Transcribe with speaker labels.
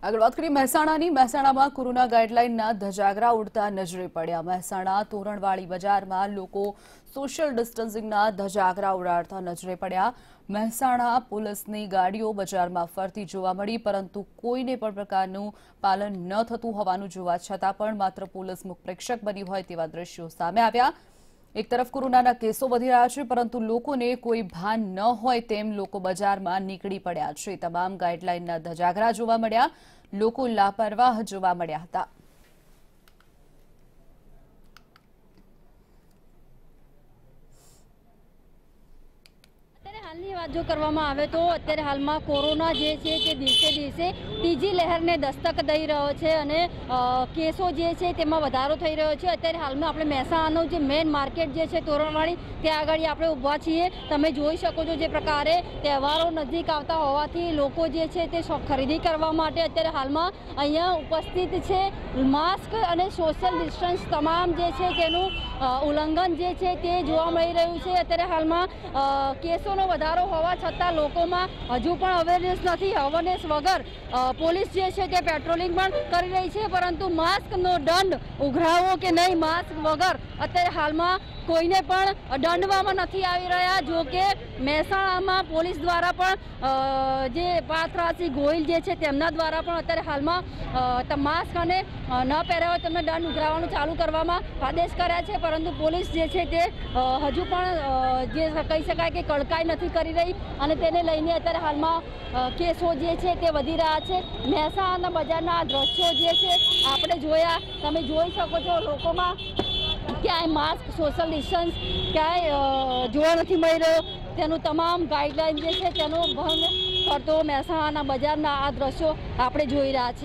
Speaker 1: આગળ વાત કરીએ મહેસાણામાં કોરોના ગાઈડલાઈનના ધજાગરા ઉડતા નજરે પડ્યા। મહેસાણા તોરણવાળી બજારમાં લોકો સોશિયલ ડિસ્ટન્સિંગના ધજાગરા ઉડાડતા નજરે પડ્યા। મહેસાણા પોલીસની ગાડીઓ બજારમાં ફરતી જોવા મળી, પરંતુ કોઈને પણ પ્રકારનું પાલન ન થતું હોવાનું જોવા છતાં પણ માત્ર પોલીસ મુખ પ્રેક્ષક બની હોય તેવા દ્રશ્યો સામે આવ્યા। એક તરફ કોરોનાના કેસો વધી રહ્યા છે, પરંતુ લોકોને કોઈ ભાન ન હોય તેમ લોકો બજારમાં નીકળી પડ્યા છે। તમામ ગાઈડલાઈનના ધજાગરા જોવા મળ્યા, લોકો લાપરવાહ જોવા મળ્યા હતા।
Speaker 2: हालनी बात जो करवामां आवे तो अत्यारे हालमां कोरोना जे छे ते दिवसे दिवसे तीजी लहरने दस्तक दई रह्यो छे अने केसो जे छे तेमां वधारो थई रह्यो छे। अत्यारे हालमां आपणे महेसाणानो जे मेन मार्केट जे छे तोरणवाड़ी त्यां आगळ आपणे ऊभा छीए। तमे जोई शको छो जे प्रकारे तहेवारो नजीक आवता होवाथी लोको जे छे ते खरीदी करवा माटे अत्यारे हालमां अहींया उपस्थित छे। मास्क अने सोशल डिस्टन्स तमाम जे छे तेनुं उल्लंघन जे छे ते जोवा मळी रह्युं छे। अत्यारे हालमां केसोनो વધારો હોવા છતાં લોકોમાં હજુ પણ અવેરનેસ નથી। અવેરનેસ વગર પોલીસ જે છે તે પેટ્રોલિંગ પણ કરી રહી છે, પરંતુ માસ્કનો દંડ ઉઘરાવવો કે નહીં, માસ્ક વગર અત્યારે હાલમાં કોઈને પણ દંડવામાં નથી આવી રહ્યા। જો કે મહેસાણામાં પોલીસ દ્વારા પણ જે પાથરાસી ગોહિલ જે છે તેમના દ્વારા પણ અત્યારે હાલમાં માસ્ક અને ન પહેર્યા હોય તેમને દંડ ઉઘરાવવાનું ચાલુ કરવામાં આદેશ કર્યા છે, પરંતુ પોલીસ જે છે તે હજુ પણ જે કહી શકાય કે કડકાઈ નથી કરી રહી અને તેને લઈને અત્યારે હાલમાં કેસો જે છે તે વધી રહ્યા છે। મહેસાણા બજારના આ દ્રશ્યો જે છે આપણે જોયા, તમે જોઈ શકો છો લોકોમાં ક્યાંય માસ્ક સોશિયલ ડિસ્ટન્સ ક્યાંય જોવા નથી મળી રહ્યો। તેનું તમામ ગાઈડલાઈન જે છે તેનો ભંગ કરતો મહેસાણાના બજારના આ દ્રશ્યો આપણે જોઈ રહ્યા છીએ।